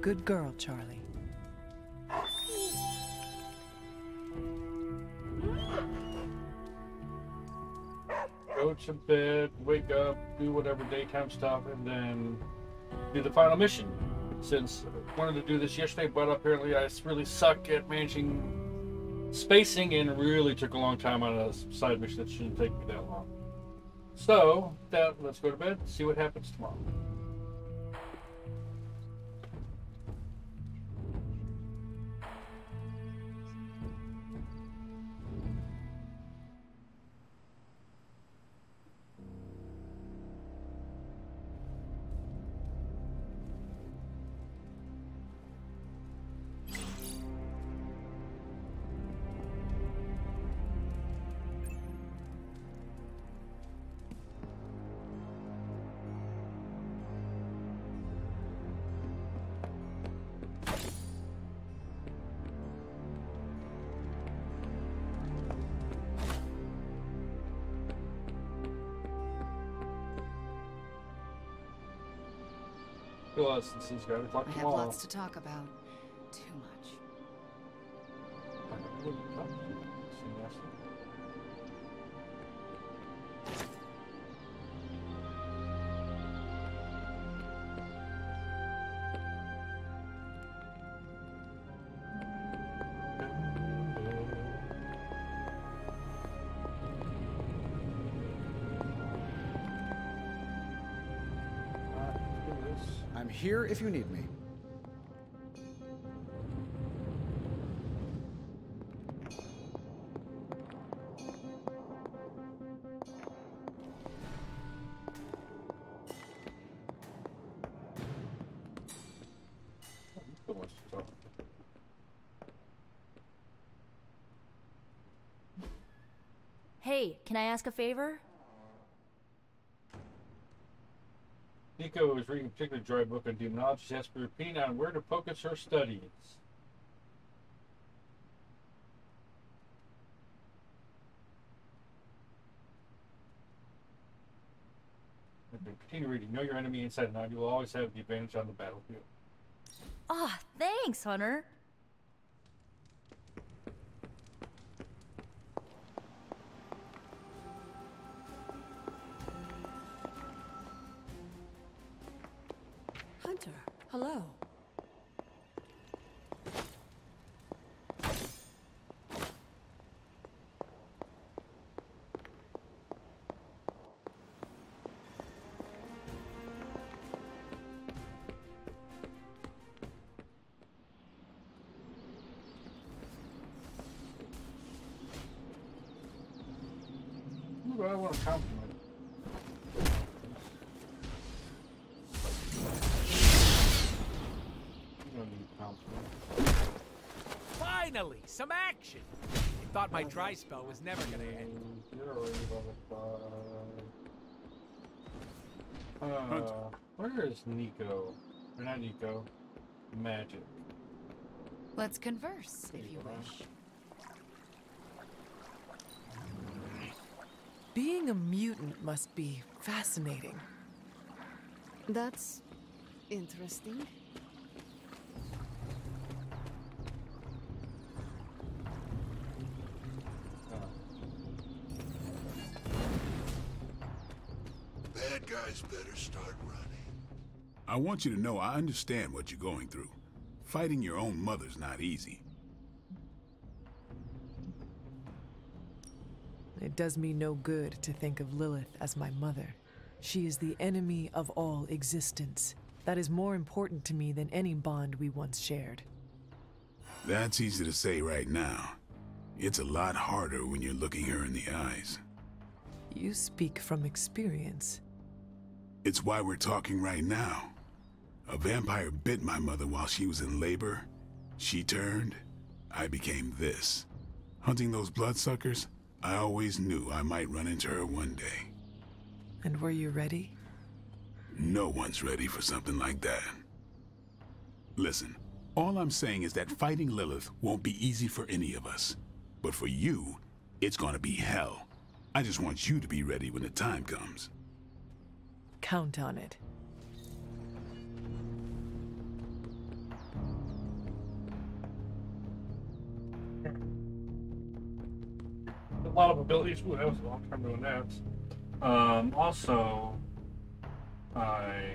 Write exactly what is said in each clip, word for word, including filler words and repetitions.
good girl, Charlie. Go to bed, wake up, do whatever daytime stuff, and then do the final mission. Since I wanted to do this yesterday, but apparently I really suck at managing spacing and really took a long time on a side mission that shouldn't take me that long. So, that, let's go to bed, see what happens tomorrow. Since he's got to talk I to have all. lots to talk about. Too much. I'm here if you need me. Hey, can I ask a favor? Nico is reading a particularly dry book on demonology. She has to be repeating on where to focus her studies. Continue reading. Know your enemy inside and out. You will always have the advantage on the battlefield. Ah, oh, thanks, Hunter. Hunter, hello. Ooh, I want to compliment. Finally, some action! I thought my dry spell was never gonna end. Uh, where is Nico? Or not Nico. Magic. Let's converse, if you wish. Being a mutant must be fascinating. That's interesting. Bad guys better start running. I want you to know I understand what you're going through. Fighting your own mother's not easy. It does me no good to think of Lilith as my mother. She is the enemy of all existence. That is more important to me than any bond we once shared. That's easy to say right now. It's a lot harder when you're looking her in the eyes. You speak from experience. It's why we're talking right now. A vampire bit my mother while she was in labor. She turned. I became this. Hunting those bloodsuckers, I always knew I might run into her one day. And were you ready? No one's ready for something like that. Listen, all I'm saying is that fighting Lilith won't be easy for any of us. But for you, it's gonna be hell. I just want you to be ready when the time comes. Count on it. lot of abilities. Ooh, that was a long time doing that. Um, also, I,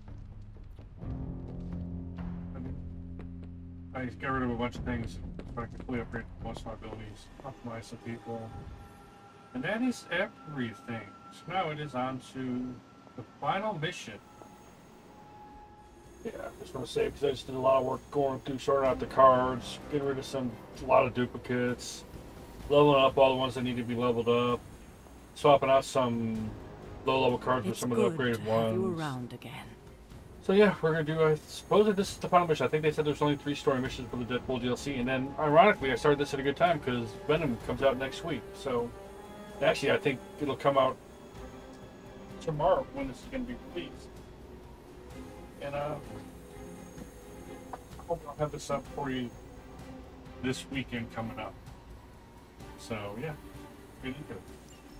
I got rid of a bunch of things so I can fully upgrade most of my abilities, optimize some people, and that is everything. So now it is on to the final mission. Yeah, I just want to say, because I just did a lot of work going through, sorting out the cards, getting rid of some, a lot of duplicates, leveling up all the ones that need to be leveled up, swapping out some low-level cards with It's some of the good upgraded to have ones. you around again. So yeah, we're going to do, I suppose this is the final mission. I think they said there's only three story missions for the Deadpool D L C, and then, ironically, I started this at a good time, because Venom comes out next week, so actually, I think it'll come out tomorrow when this is going to be released. And uh, I hope I'll have this up for you this weekend coming up. So yeah, good to go.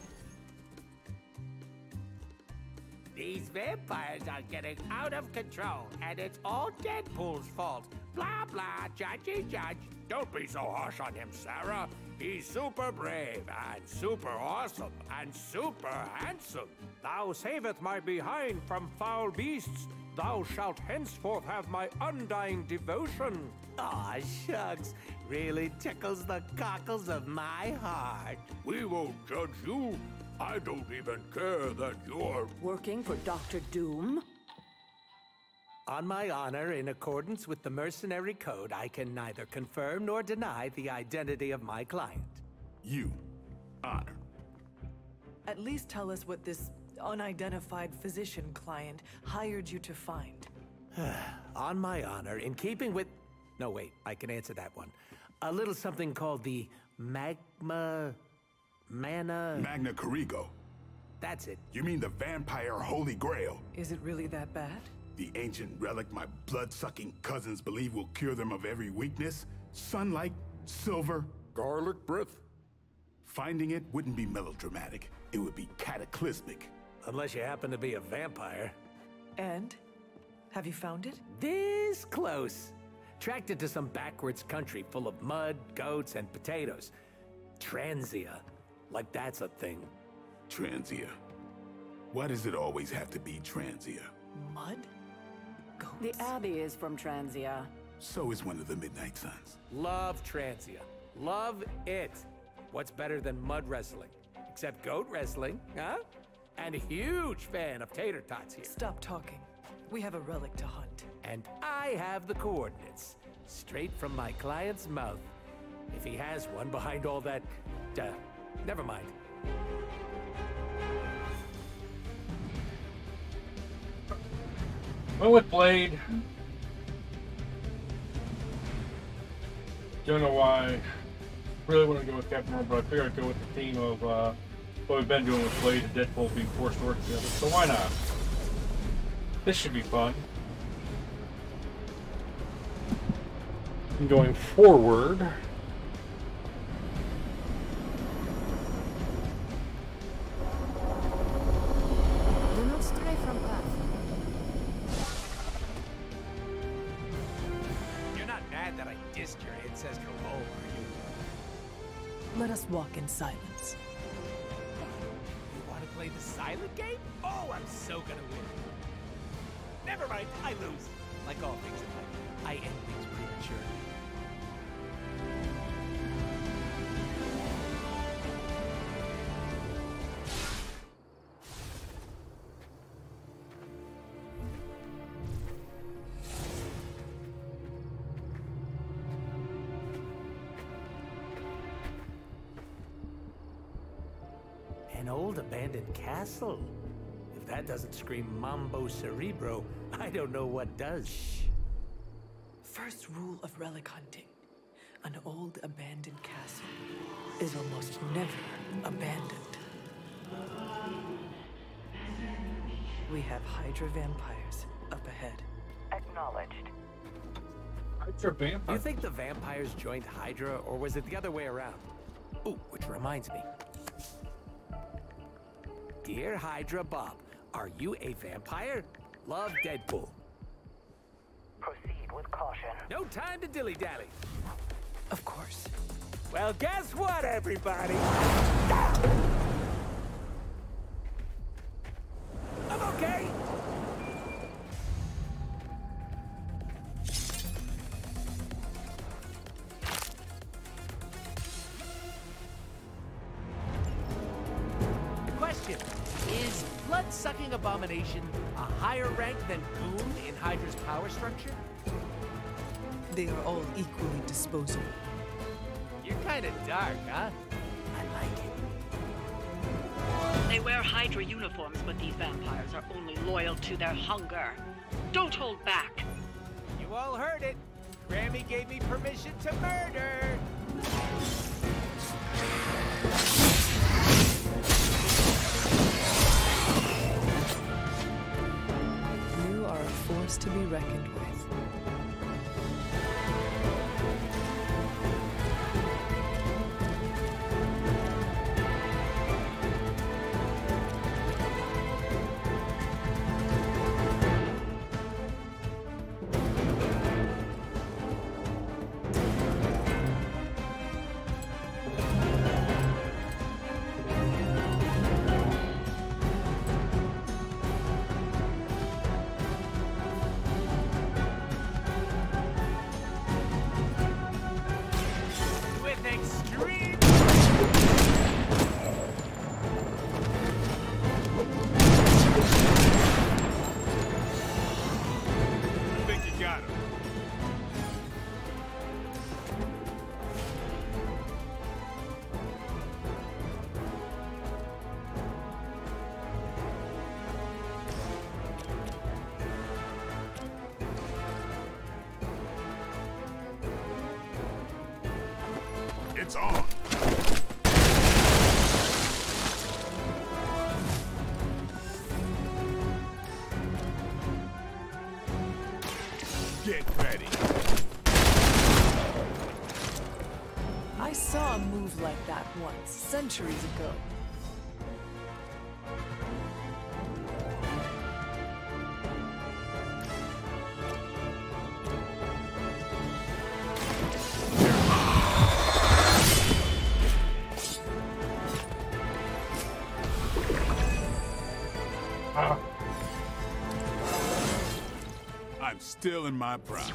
These vampires are getting out of control, and it's all Deadpool's fault. Blah, blah, judgy judge. Don't be so harsh on him, Sarah. He's super brave, and super awesome, and super handsome. Thou saveth my behind from foul beasts. Thou shalt henceforth have my undying devotion. Aw, shucks. Really tickles the cockles of my heart. We won't judge you. I don't even care that you're... Working for Doctor Doom? On my honor, in accordance with the mercenary code, I can neither confirm nor deny the identity of my client. You, Honor. At least tell us what this unidentified physician client hired you to find. On my honor, in keeping with... No, wait, I can answer that one. A little something called the magma... mana... Magna Corrigo. That's it. You mean the vampire Holy Grail? Is it really that bad? The ancient relic my blood-sucking cousins believe will cure them of every weakness? Sunlight, silver, Garlic breath? finding it wouldn't be melodramatic. It would be cataclysmic. Unless you happen to be a vampire. And? Have you found it? This close. Tracked it to some backwards country full of mud, goats, and potatoes. Transia. Like that's a thing. Transia. Why does it always have to be Transia? Mud? Goats? The Abbey is from Transia. So is one of the Midnight Suns. Love Transia. Love it. What's better than mud wrestling? Except goat wrestling, huh? And a huge fan of tater tots here. Stop talking. We have a relic to hunt. And I have the coordinates. Straight from my client's mouth. If he has one behind all that... Uh, never mind. Went with Blade. Don't know why. Really want to go with Captain Marvel, but I figured I'd go with the theme of uh, what we've been doing with Blade and Deadpool being forced to work together. So why not? This should be fun. And going forward. Do not stray from path. You're not mad that I dissed your ancestral home, are you? Let us walk in silence. You want to play the silent game? Oh, I'm so gonna win. Never mind, I lose. Like all things in life, I end things prematurely. An old abandoned castle. If that doesn't scream Mambo Cerebro, I don't know what does. Shh. First rule of relic hunting. An old abandoned castle is almost never abandoned. We have Hydra vampires up ahead. Acknowledged. Hydra vampire. You think the vampires joined Hydra, or was it the other way around? Ooh, which reminds me. Dear Hydra Bob, are you a vampire? Love, Deadpool. Proceed with caution. No time to dilly-dally. Of course. Well, guess what, everybody? I'm okay. Question: is blood-sucking abomination a higher rank than Goon in Hydra's power structure? They are all equally disposable. You're kind of dark, huh? I like it. They wear Hydra uniforms, but these vampires are only loyal to their hunger. Don't hold back. You all heard it. Grammy gave me permission to murder. You are a force to be reckoned with. It's on. Get ready. I saw a move like that once, centuries ago. I'm still in my prime.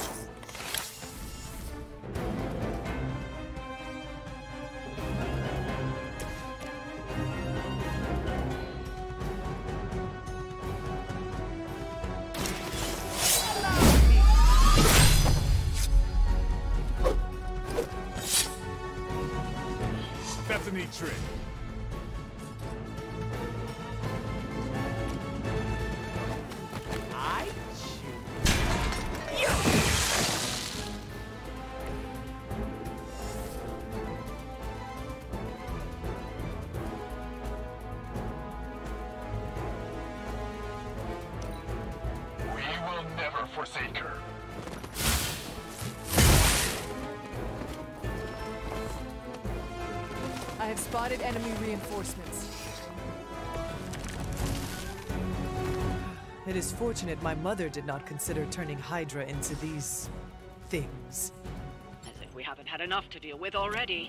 That's a neat trick. Forsake her. I have spotted enemy reinforcements. It is fortunate my mother did not consider turning Hydra into these things. As if we haven't had enough to deal with already.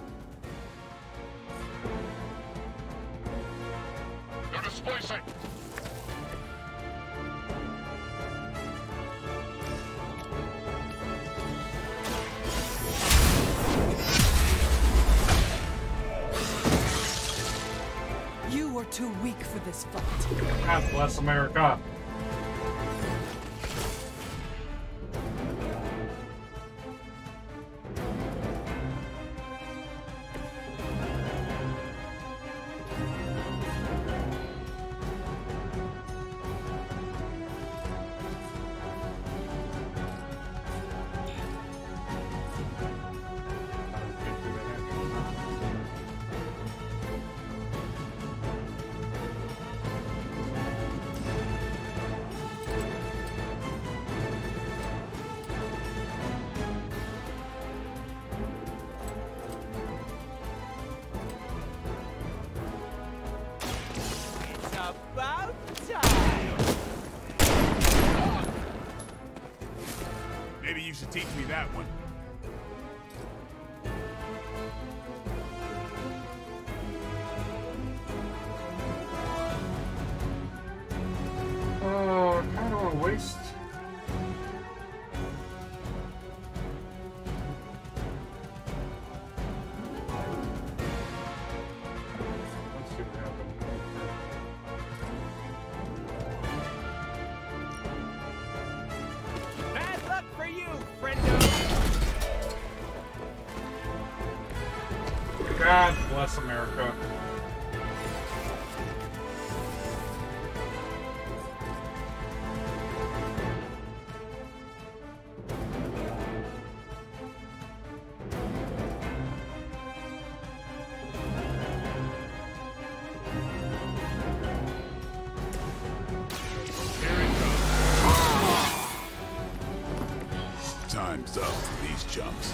They're displacing. You are too weak for this fight. God bless America. About time! Maybe you should teach me that one. God bless America. Time's up for these chumps.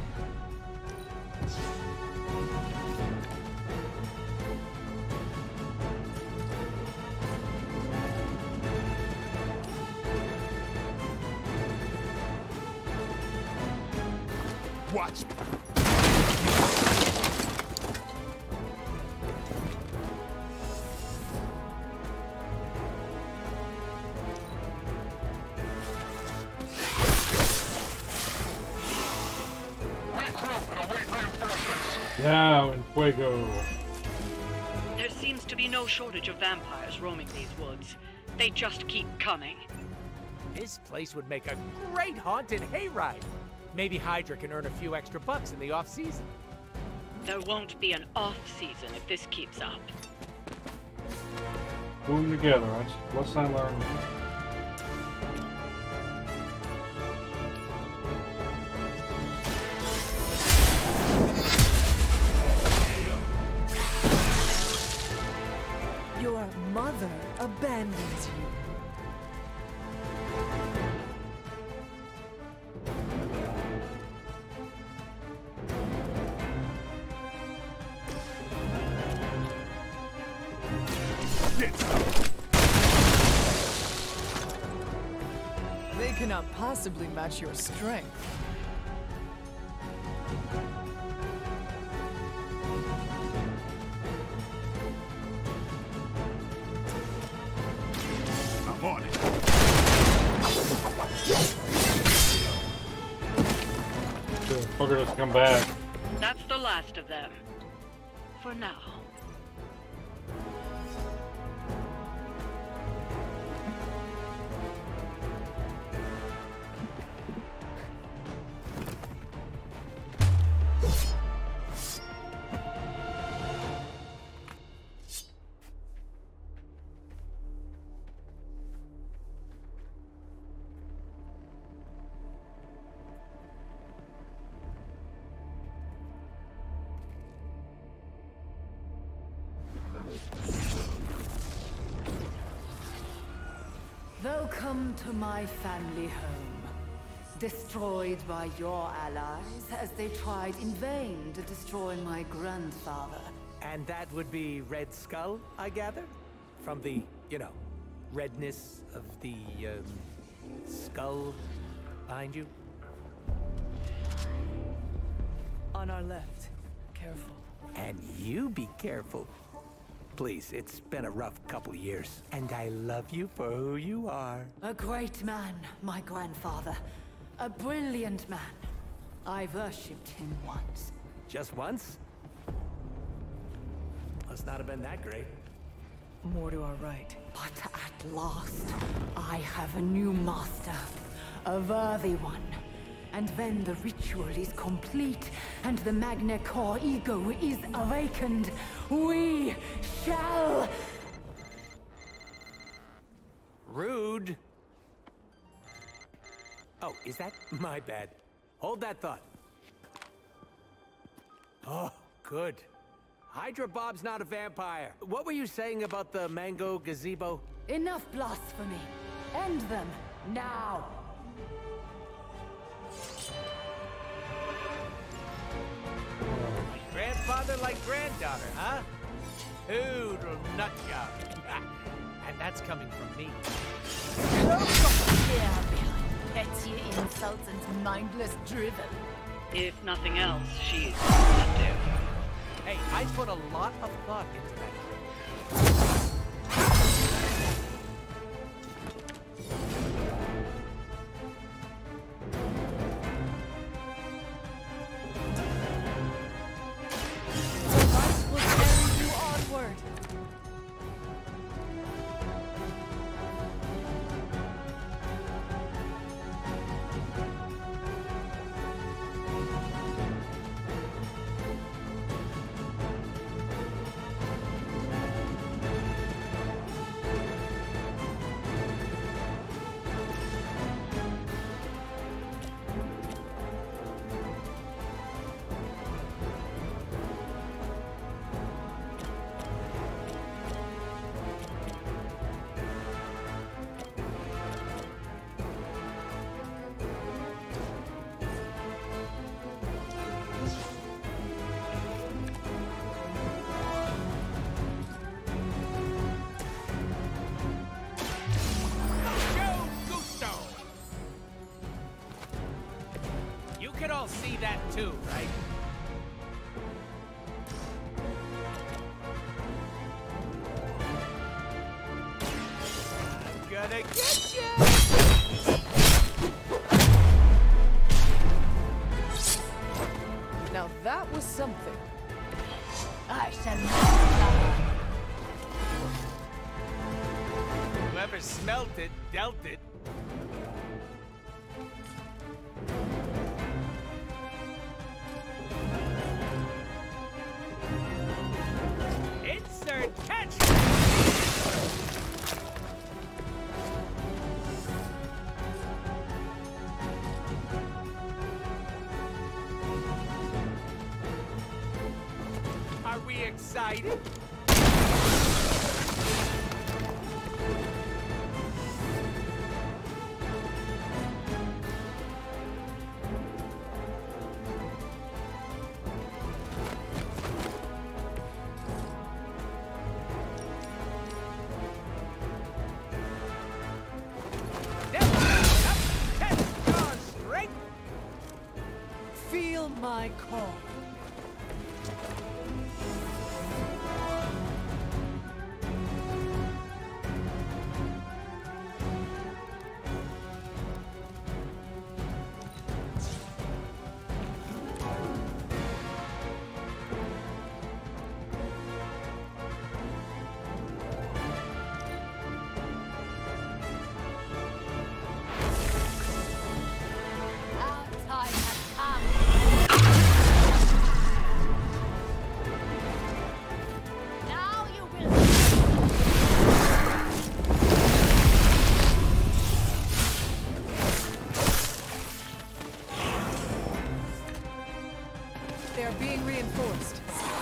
Watch me. Now in Fuego. There seems to be no shortage of vampires roaming these woods. They just keep coming. This place would make a great haunted hayride. Maybe Hydra can earn a few extra bucks in the off-season. There won't be an off-season if this keeps up. Moving together, right? Let's not learn. Your mother abandons you. They cannot possibly match your strength. I'm on it. The fucker just come back. That's the last of them. For now. Welcome to my family home. Destroyed by your allies as they tried in vain to destroy my grandfather. And that would be Red Skull, I gather? From the, you know, redness of the, um, skull behind you? On our left. Careful. And you be careful. Please, it's been a rough couple of years. And I love you for who you are. A great man, my grandfather. A brilliant man. I worshipped him once. Just once? Must not have been that great. More to our right. But at last, I have a new master. A worthy one. And when the ritual is complete and the Magna Core ego is awakened, we shall... Rude. Oh, is that my bad? Hold that thought. Oh, good. Hydra Bob's not a vampire. What were you saying about the mango gazebo? Enough blasphemy. End them, now. Grandfather like granddaughter, huh? Hoodle nut job. And that's coming from me. Yeah, petty insults and mindless drivel. If nothing else, she's to. Hey, I put a lot of thought into that. all see that too, right? I'm gonna get you! Now that was something. I shall not suffer. Whoever smelt it, dealt it. Insert catch! Are we excited? Feel my call. Our time has come. Now you will. They are being reinforced.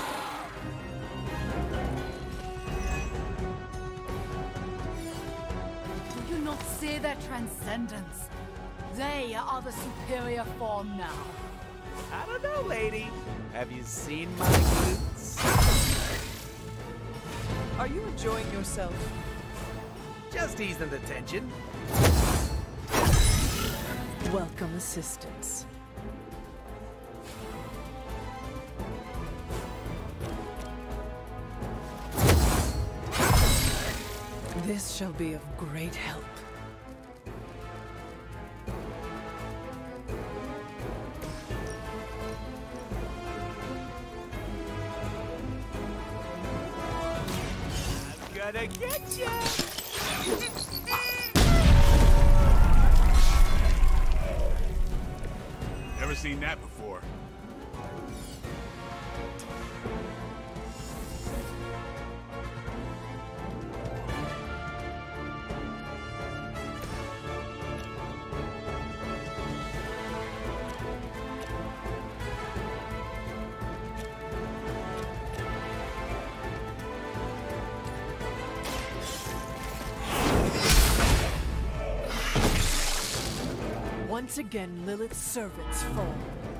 Do you not see their transcendence? They are the superior form now. I don't know, lady. Have you seen my glutes? Are you enjoying yourself? Just easing the tension. Welcome assistance. This shall be of great help. I'm gonna get you! Never seen that before. Once again, Lilith's servants fall.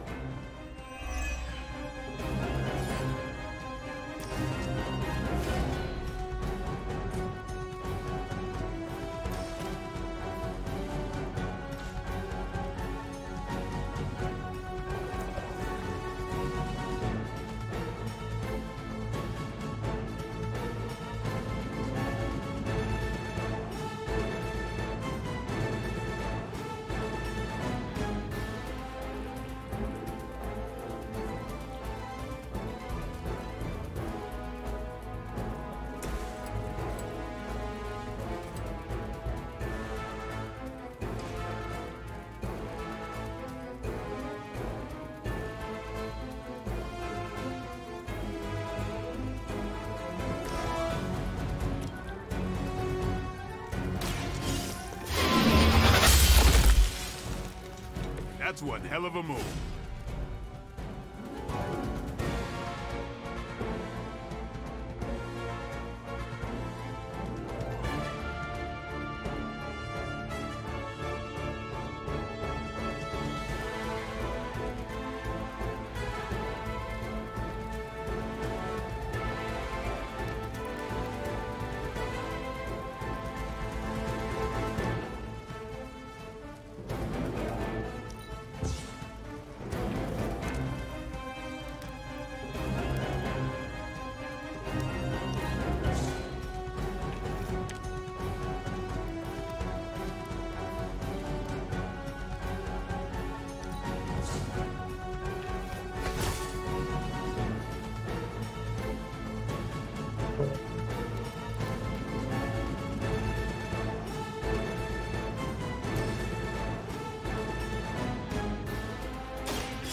That's one hell of a move.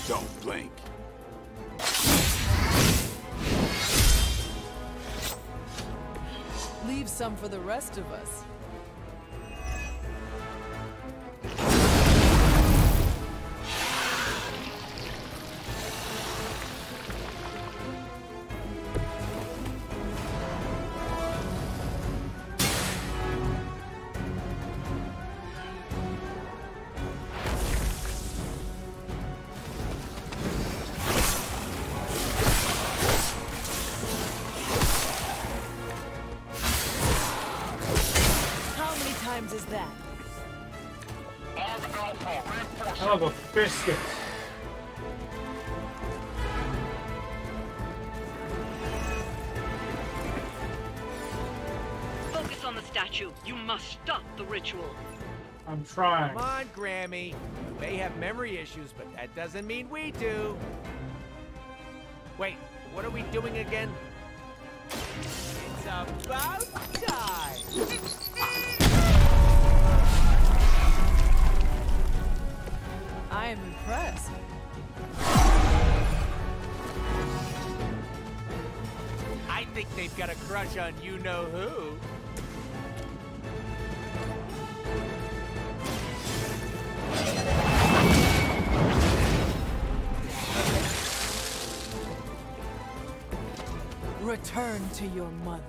Don't blink. Leave some for the rest of us. Is that? Son of a biscuit. Focus on the statue. You must stop the ritual. I'm trying. Come on, Grammy. You may have memory issues, but that doesn't mean we do. Wait, what are we doing again? It's about time! I am impressed. I think they've got a crush on you-know-who. Return to your mother.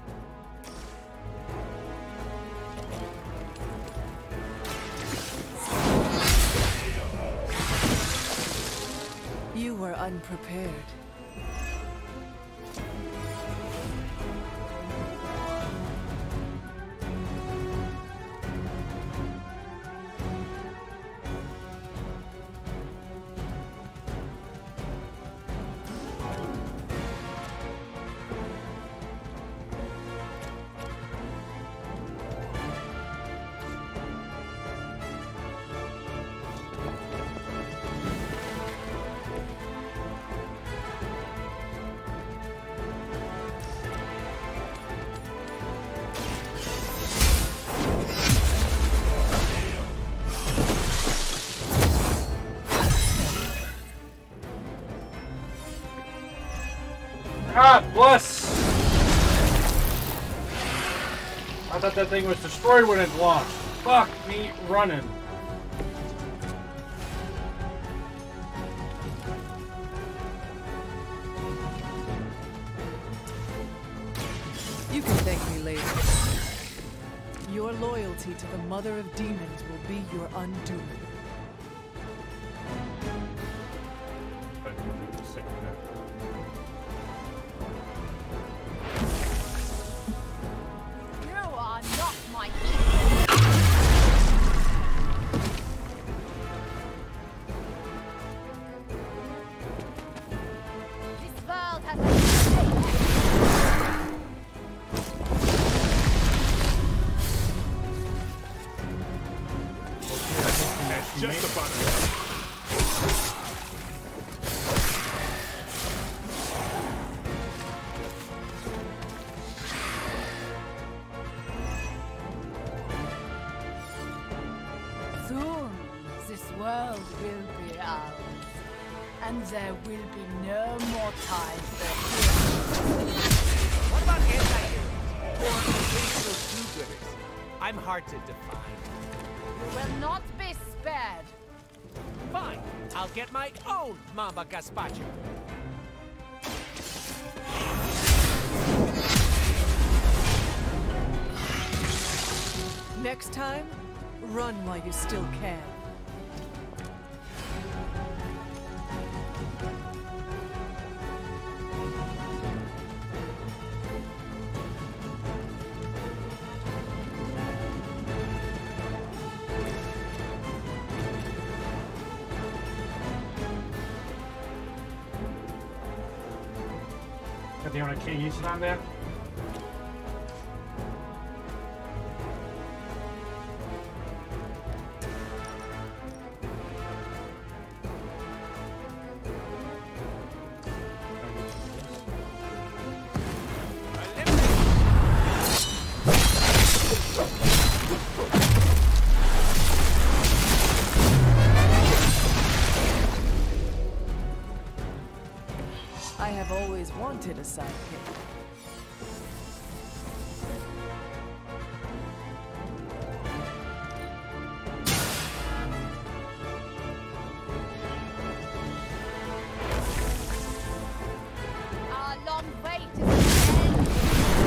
You were unprepared. Ah, bless! I thought that thing was destroyed when it launched. Fuck me running. You can thank me later. Your loyalty to the Mother of Demons will be your undoing. You are not my equal. This world has a That's just about it. Soon, this world will be ours, and there will be no more time for heroes. What about anti-heroes? Or occasional do-gooders? I'm hard to define. You will not be spared. Fine, I'll get my own Mamba Gazpacho. Next time, run while you still can. Do you want to key use it on there? I have always wanted a sidekick. Our long wait is at an end.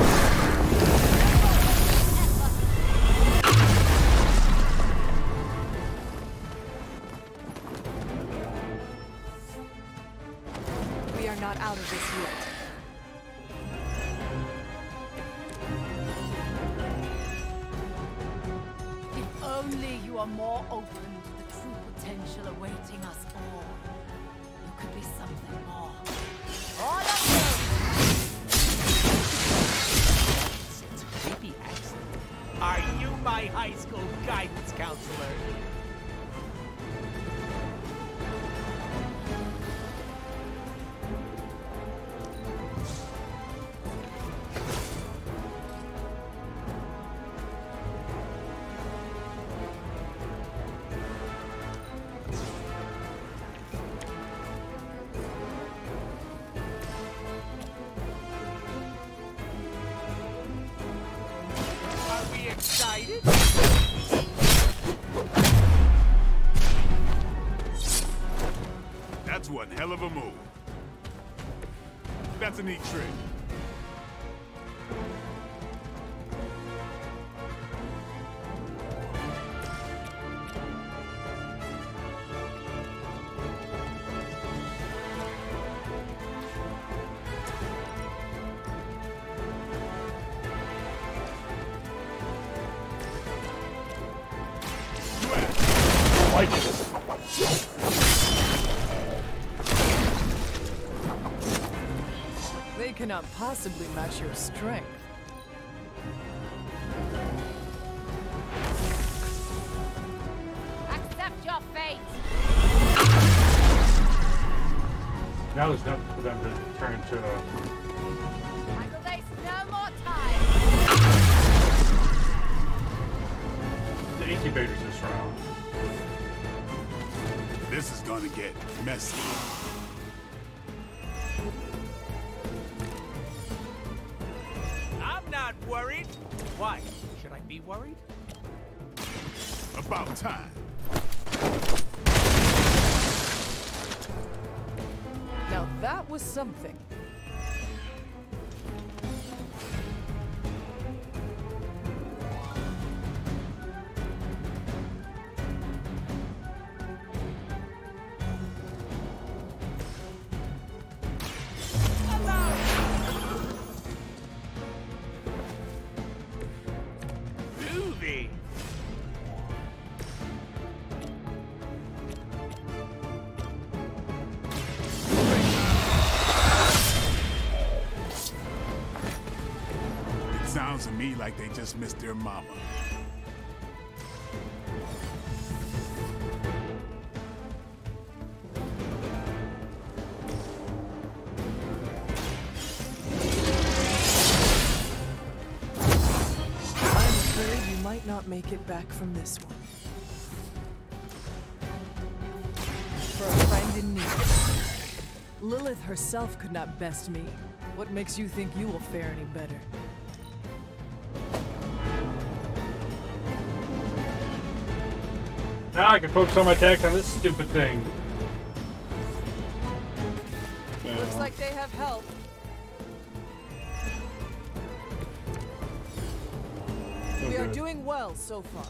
We are not out of this yet. If only you are more open to the true potential awaiting us all. You could be something more. All of It's a creepy accent. Are you my high school guidance counselor? Are we excited? That's one hell of a move. That's a neat trick. Like it. They cannot possibly match your strength. accept your fate. Now there's nothing for them to turn into a... I will waste no more time. the incubators this round. This is gonna get messy. I'm not worried. Why? Should I be worried? About time. Now that was something. Movie. It sounds to me like they just missed their mama. I'm afraid you might not make it back from this one. For a friend in need. Lilith herself could not best me. What makes you think you will fare any better? Now I can focus all my attacks on this stupid thing. Looks like they have help. We are Okay. doing well so far.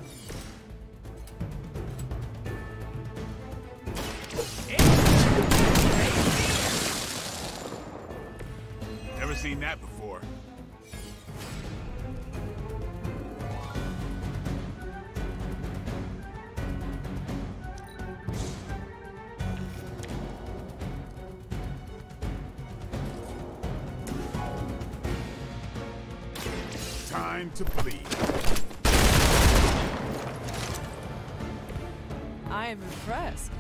Never seen that before. Time to bleed. I am impressed.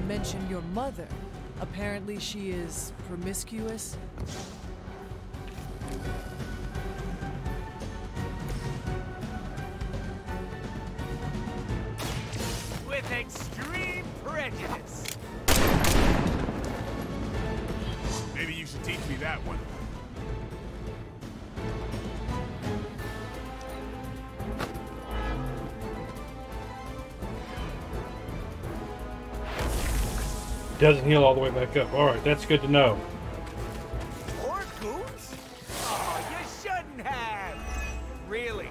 mention your mother. Apparently she is promiscuous. With extreme prejudice. Maybe you should teach me that one. Doesn't heal all the way back up. Alright, that's good to know. More goons? Oh, you shouldn't have. Really?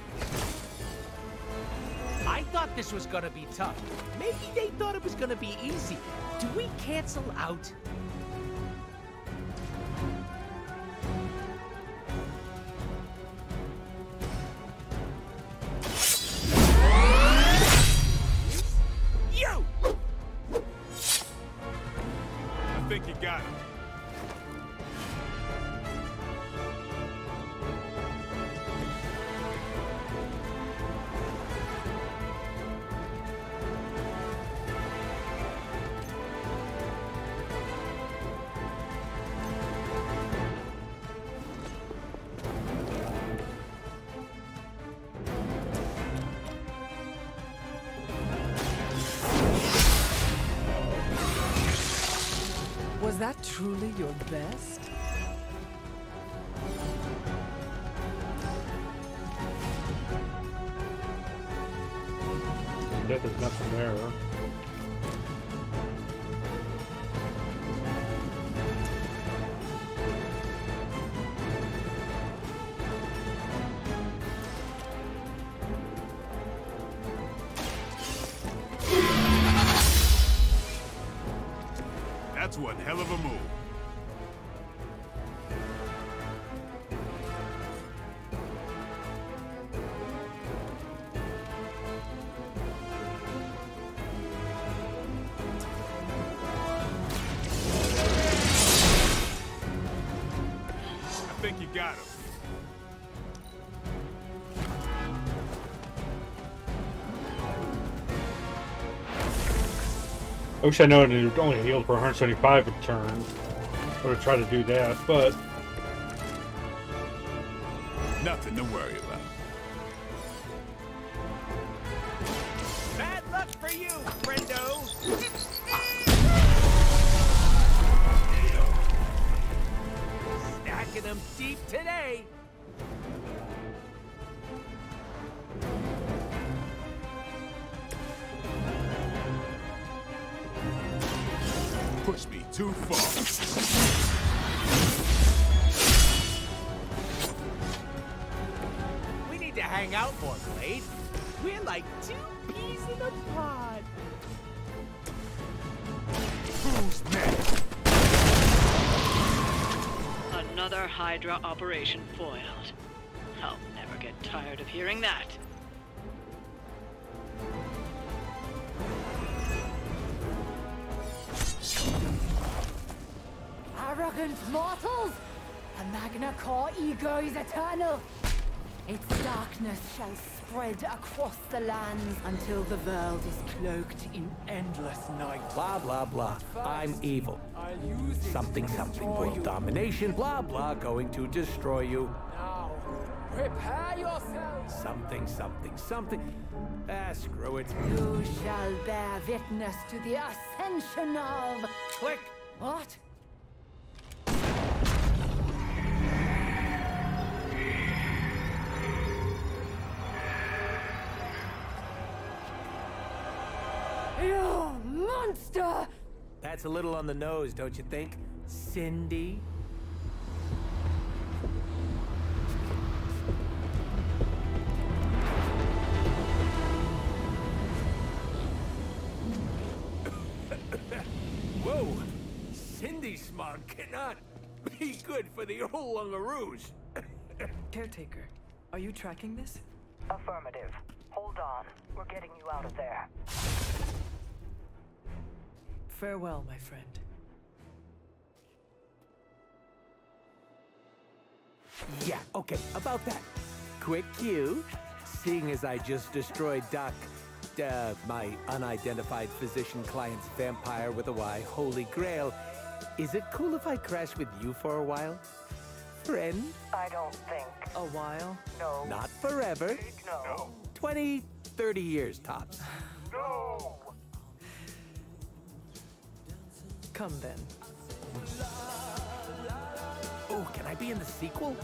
I thought this was gonna be tough. Maybe they thought it was gonna be easy. Do we cancel out? You! I think you got him. Was that truly your best? Death is nothing there. That's one hell of a move. I think you got him. I wish I known it only healed for one hundred seventy-five a turn. Would have tried to do that, but Nothing to worry about. Bad luck for you, friendo! Stacking them deep today! Push me too far. We need to hang out more, Blade. We're like two peas in a pod. Who's next? Another Hydra operation foiled. I'll never get tired of hearing that. Arrogant mortals! The Magna Core ego is eternal. Its darkness shall spread across the lands until the world is cloaked in endless night. Blah, blah, blah. I'm evil. Something, something. World domination. Blah, blah. Going to destroy you. Now, prepare yourselves. Something, something, something. Ah, screw it. You shall bear witness to the ascension of... Click. What? You monster! That's a little on the nose, don't you think, Cindy? Whoa! Cindy smog cannot be good for the old Lungaroos. Caretaker, are you tracking this? Affirmative. Hold on. We're getting you out of there. Farewell, my friend. Yeah, okay, about that. Quick cue. Seeing as I just destroyed Doc uh, my unidentified physician client's vampire with a Y, holy grail, is it cool if I crash with you for a while? Friend? I don't think. A while? No. Not forever. No. twenty, thirty years tops. No. Come then. Oh, can I be in the sequel?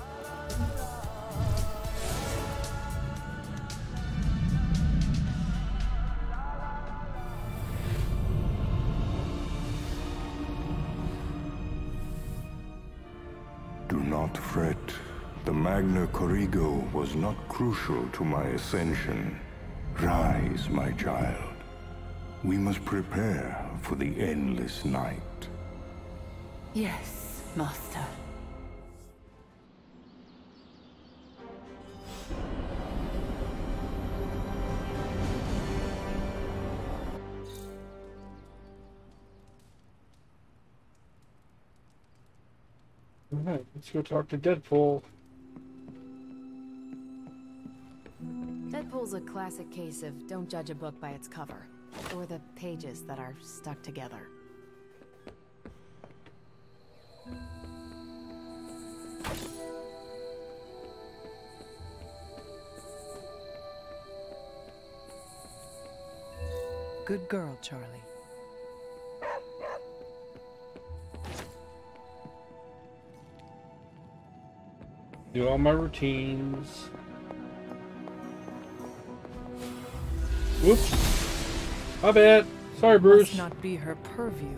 Do not fret. The Magna Corrigo was not crucial to my ascension. Rise, my child. We must prepare for the endless night. Yes, Master. Alright, let's go talk to Deadpool. Deadpool's a classic case of don't judge a book by its cover, or the pages that are stuck together. Good girl, Charlie. Do all my routines. Whoops. My bad. Sorry, Bruce. Must not be her purview.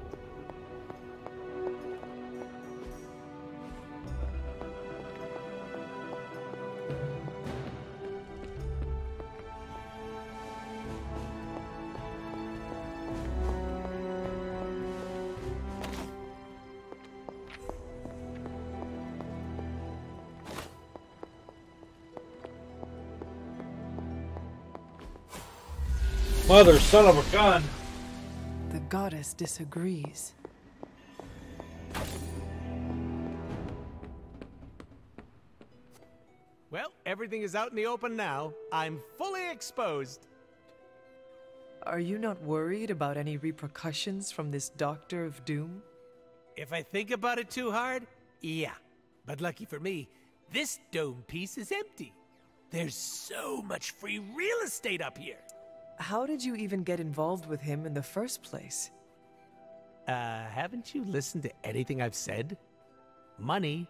Mother, son of a gun. The goddess disagrees. Well, everything is out in the open now. I'm fully exposed. Are you not worried about any repercussions from this Doctor of Doom? If I think about it too hard, yeah. But lucky for me, this dome piece is empty. There's so much free real estate up here. How did you even get involved with him in the first place? Uh, haven't you listened to anything I've said? Money.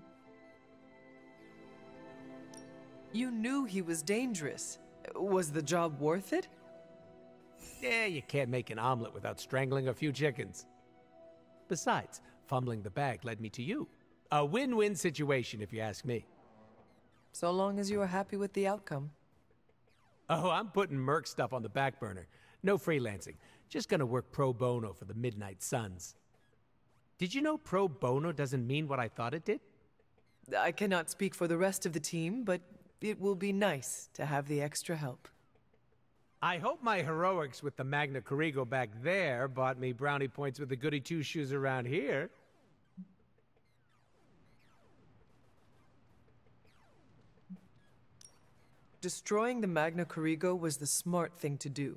You knew he was dangerous. Was the job worth it? Yeah, you can't make an omelet without strangling a few chickens. Besides, fumbling the bag led me to you. A win-win situation, if you ask me. So long as you are happy with the outcome. Oh, I'm putting Merc stuff on the back burner. No freelancing. Just gonna work pro bono for the Midnight Suns. Did you know pro bono doesn't mean what I thought it did? I cannot speak for the rest of the team, but it will be nice to have the extra help. I hope my heroics with the Magna Corrigo back there bought me brownie points with the goody two-shoes around here. Destroying the Magna Corrigo was the smart thing to do.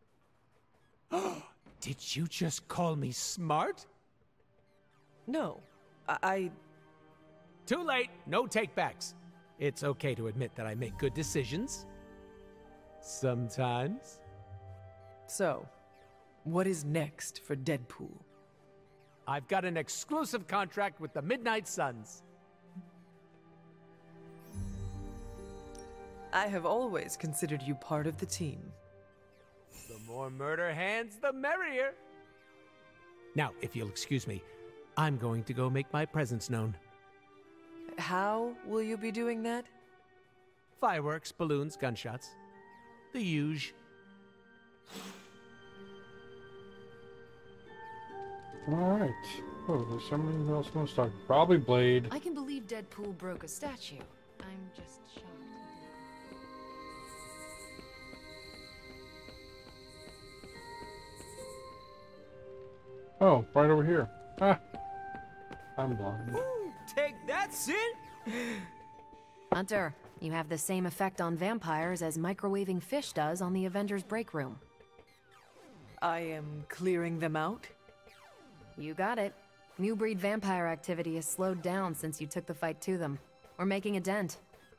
Did you just call me smart? No, I... I... Too late. No take-backs. It's okay to admit that I make good decisions. Sometimes. So, what is next for Deadpool? I've got an exclusive contract with the Midnight Suns. I have always considered you part of the team. The more murder hands, the merrier. Now, if you'll excuse me, I'm going to go make my presence known. How will you be doing that? Fireworks, balloons, gunshots. The huge. Alright. Oh, there's somebody else wants to talk. Probably Blade. I can believe Deadpool broke a statue. I'm just shocked. Oh, right over here. Ah. I'm blind. Ooh, take that, Sin! Hunter, You have the same effect on vampires as microwaving fish does on the Avengers break room. I am clearing them out? You got it. New breed vampire activity has slowed down since you took the fight to them. We're making a dent.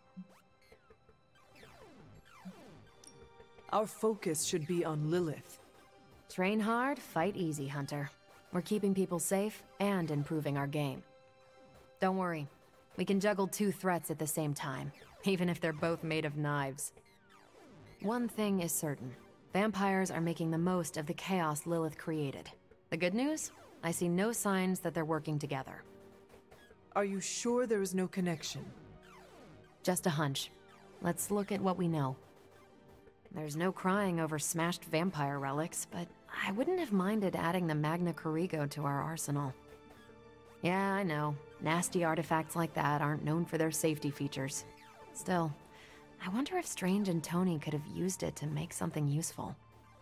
Our focus should be on Lilith. Train hard, fight easy, Hunter. We're keeping people safe and improving our game. Don't worry. We can juggle two threats at the same time, even if they're both made of knives. One thing is certain. Vampires are making the most of the chaos Lilith created. The good news? I see no signs that they're working together. Are you sure there is no connection? Just a hunch. Let's look at what we know. There's no crying over smashed vampire relics, but I wouldn't have minded adding the Magna Corrigo to our arsenal. Yeah, I know. Nasty artifacts like that aren't known for their safety features. Still, I wonder if Strange and Tony could have used it to make something useful.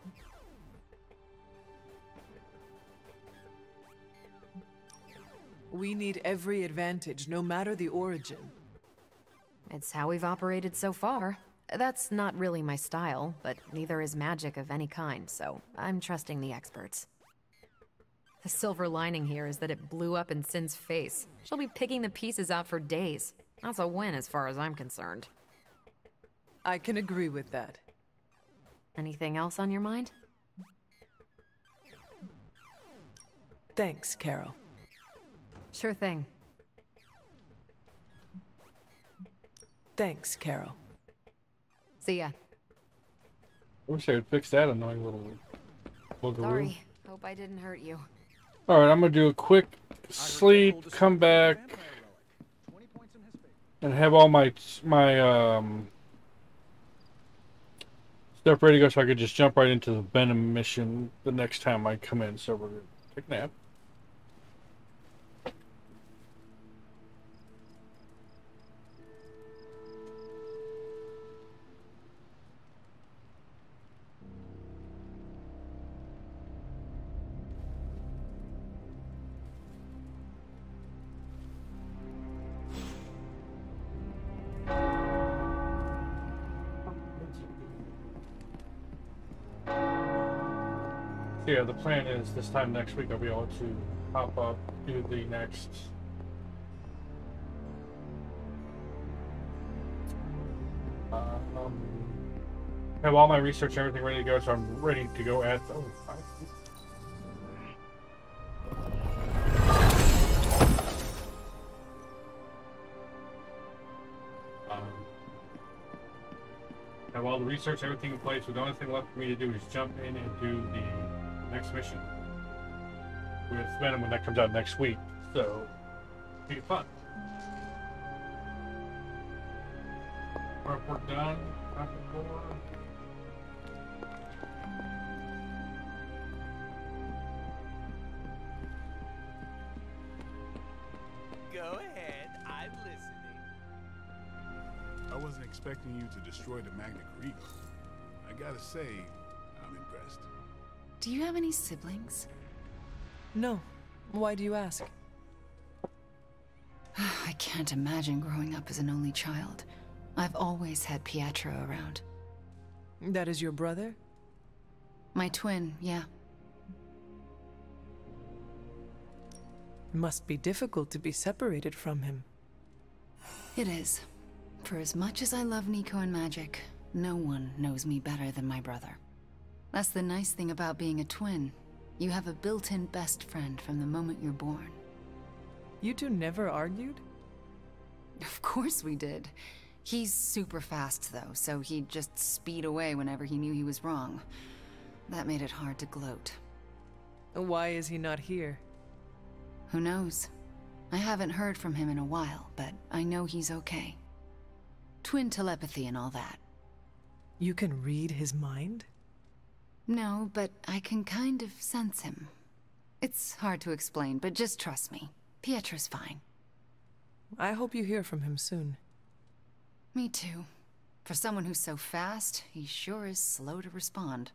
We need every advantage, no matter the origin. It's how we've operated so far. That's not really my style, but neither is magic of any kind, so I'm trusting the experts. The silver lining here is that it blew up in Sin's face. She'll be picking the pieces out for days. That's a win as far as I'm concerned. I can agree with that. Anything else on your mind? Thanks, Carol. Sure thing. Thanks, Carol. See ya. I wish I would fix that annoying little boogaroo. Sorry. Hope I didn't hurt you. Alright, I'm gonna do a quick sleep, come back, and have all my my um stuff ready to go so I could just jump right into the Venom mission the next time I come in. So we're gonna take a nap. Yeah, the plan is this time next week I'll be able to pop up, do the next uh, um, have all my research and everything ready to go, so I'm ready to go at oh, um, have all the research, everything in place. So the only thing left for me to do is jump in and do the next mission with Venom when that comes out next week. So, it'll be fun. Prep work done. Nothing more. Go ahead, I'm listening. I wasn't expecting you to destroy the Magna Corrigo. I gotta say, I'm impressed. Do you have any siblings? No. Why do you ask? I can't imagine growing up as an only child. I've always had Pietro around. That is your brother? My twin, yeah. Must be difficult to be separated from him. It is. For as much as I love Nico and magic, no one knows me better than my brother. That's the nice thing about being a twin. You have a built-in best friend from the moment you're born. You two never argued? Of course we did. He's super fast, though, so he'd just speed away whenever he knew he was wrong. That made it hard to gloat. Why is he not here? Who knows? I haven't heard from him in a while, but I know he's okay. Twin telepathy and all that. You can read his mind? No, but I can kind of sense him. It's hard to explain, but just trust me. Pietro's fine. I hope you hear from him soon. Me too. For someone who's so fast, he sure is slow to respond.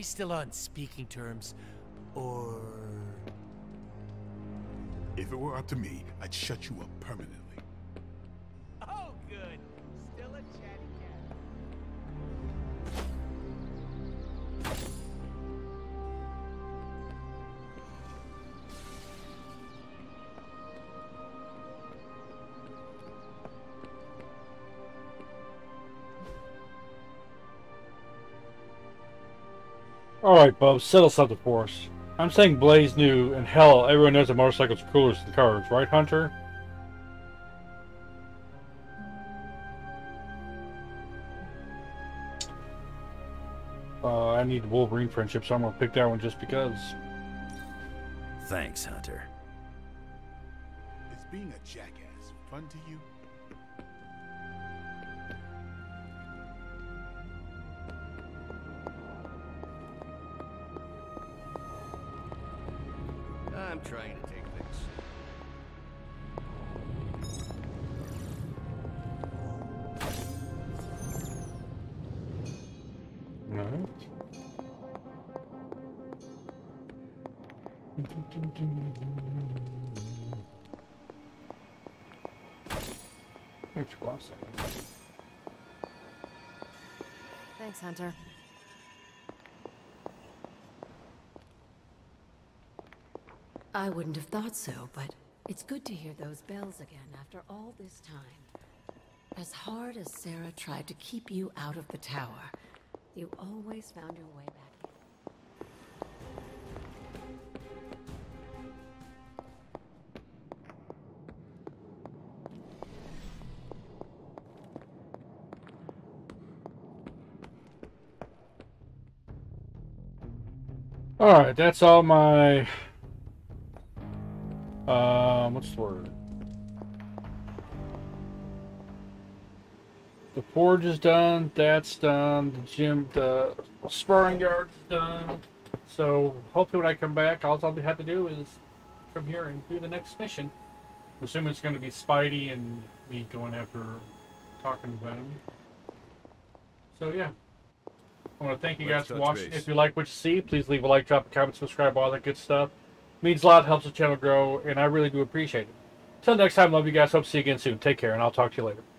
still on speaking terms? Or... If it were up to me, I'd shut you up permanently. Oh, good. Still a chatty cat. Alright, Bub, settle something for us. I'm saying Blaze new, and hell, everyone knows that motorcycles are cooler than cars, right, Hunter? Uh, I need Wolverine friendship, so I'm gonna pick that one just because. Thanks, Hunter. Is being a jackass fun to you? I'm trying to take things. Alright. Thanks, boss. Thanks, Hunter. I wouldn't have thought so, but it's good to hear those bells again after all this time. As hard as Sarah tried to keep you out of the tower, you always found your way back in. Alright, that's all my... Um, what's the word? The forge is done, that's done, the gym, the sparring yard's done. So, hopefully when I come back, all I'll have to do is come here and do the next mission. I'm assuming it's going to be Spidey and me going after talking about him. So, yeah. I want to thank you guys for watching. If you like what you see, please leave a like, drop a comment, subscribe, all that good stuff. Means a lot, helps the channel grow, and I really do appreciate it. Until next time, love you guys. Hope to see you again soon. Take care, and I'll talk to you later.